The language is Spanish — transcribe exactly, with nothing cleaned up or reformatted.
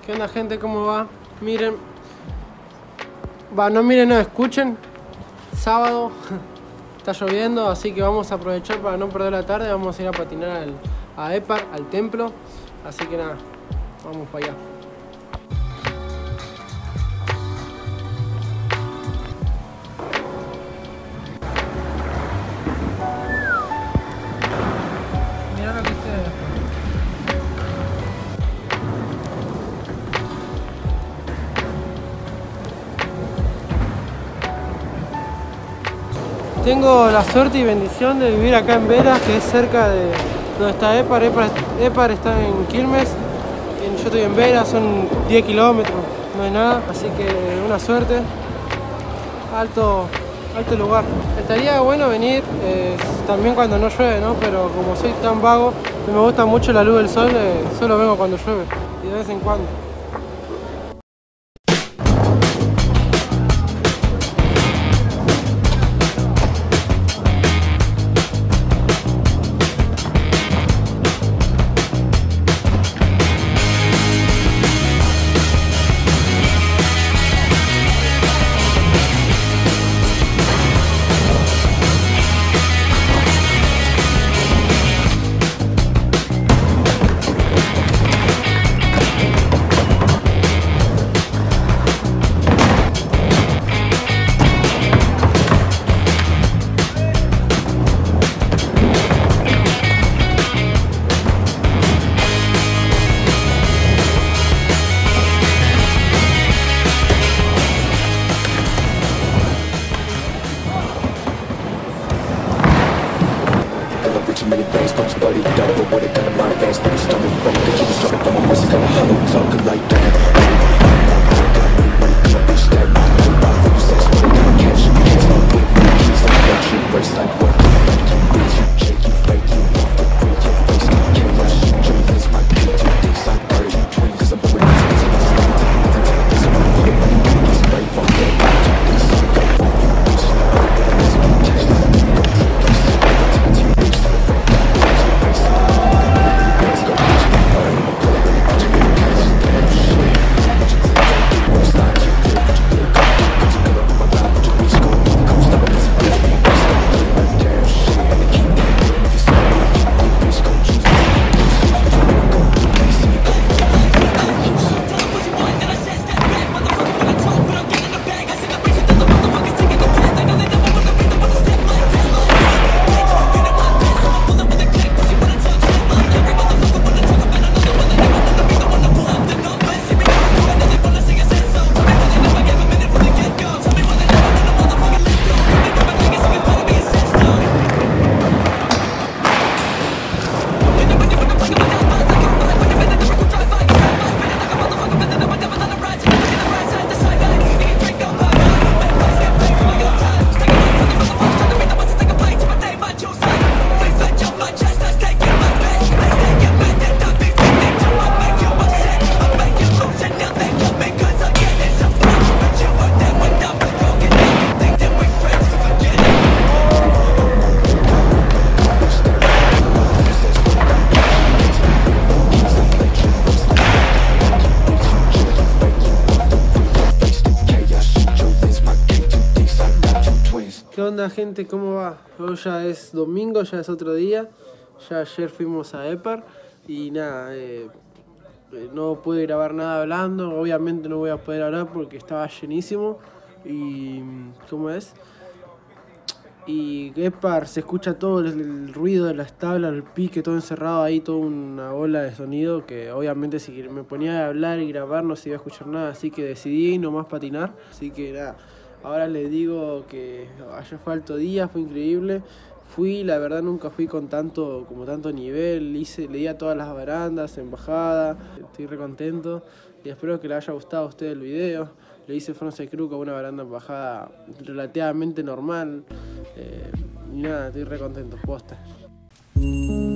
¿Qué onda, gente? ¿Cómo va? Miren. Va, no miren, no, escuchen. Sábado. Está lloviendo, así que vamos a aprovechar para no perder la tarde. Vamos a ir a patinar al, a Epar, al templo. Así que nada, vamos para allá. Mirá lo que se ve. Tengo la suerte y bendición de vivir acá en Vera, que es cerca de donde está Epar. Epar, Epar está en Quilmes, y yo estoy en Vera, son diez kilómetros, no es nada, así que una suerte. Alto, alto lugar. Estaría bueno venir eh, también cuando no llueve, ¿no? Pero como soy tan vago y me gusta mucho la luz del sol, eh, solo vengo cuando llueve y de vez en cuando. Too many bangs, punch body double. What it got in my veins, but it's stomach from the keep it dropping from my wrist, kinda hollow, talking like that. I got no money, come on, bitch, that my money, my lips, that's what I gotta catch. You can't stop with me, keys like that, you brace like what the fuck you bitch, you shake, you fake, you off the grid, your face, can't rush, you lens, my kid, two dicks, like thirty, you twin, cause I'm doing this, bitch, I'm just taking nothing to this, I'm gonna put it money, get it, spray, fuck that, two dicks, I got both, you bitch, I'm gonna let you catch that, you go trick, you sick, I'm taking to you, bitch, I'm gonna ¿Qué onda, gente? ¿Cómo va? Hoy ya es domingo, ya es otro día. Ya ayer fuimos a Epar y nada, eh, eh, no pude grabar nada hablando. Obviamente no voy a poder hablar porque estaba llenísimo. Y ¿cómo es? Y Epar, se escucha todo el, el ruido de las tablas, el pique, todo encerrado ahí, toda una ola de sonido que obviamente si me ponía a hablar y grabar no se iba a escuchar nada. Así que decidí nomás patinar. Así que nada. Ahora les digo que ayer fue alto día, fue increíble. Fui, la verdad nunca fui con tanto, como tanto nivel. Hice, leía todas las barandas en bajada. Estoy re contento y espero que les haya gustado a ustedes el video. Le hice frontside crew con una baranda en bajada relativamente normal. Eh, y nada, estoy re contento, posta.